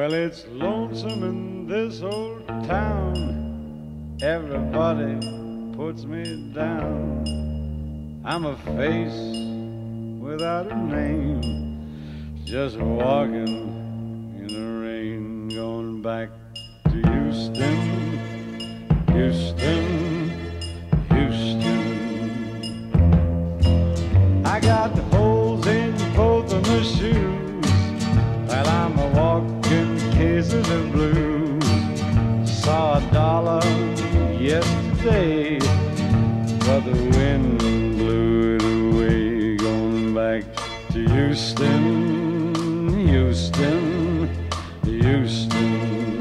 Well, it's lonesome in this old town. Everybody puts me down. I'm a face without a name, just walking in the rain, going back to Houston, Houston, Houston. I got holes in both of my shoes, while I'm a walking cases of blues. Saw $1 yesterday, but the wind blew it away. Going back to Houston, Houston, Houston.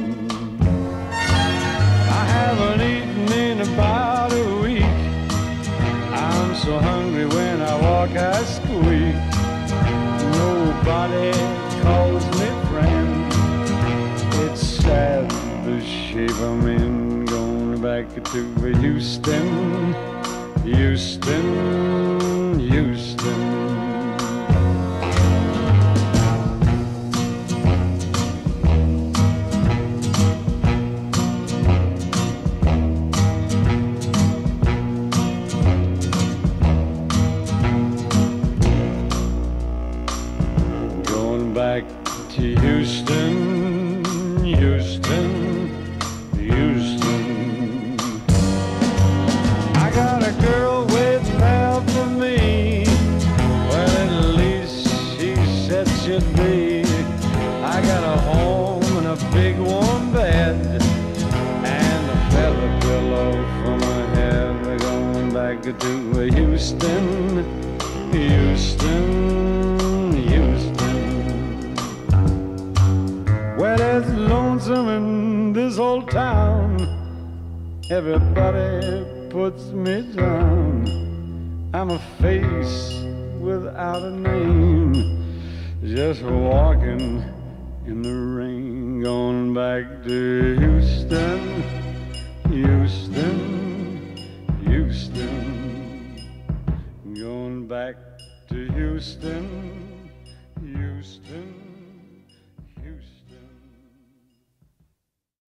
I haven't eaten in about a week. I'm so hungry when I walk I squeak. Nobody calls me friend. It's sad the shape I'm in. Going back to Houston, Houston, Houston. Back to Houston, Houston, Houston. I got a girl waiting out for me. Well, at least she said she'd be. I got a home and a big warm bed and a feather pillow for my head. We're going back to Houston, Houston, Houston. Well, it's lonesome in this old town. Everybody puts me down. I'm a face without a name, just walking in the rain. Going back to Houston, Houston, Houston. Going back to Houston, Houston.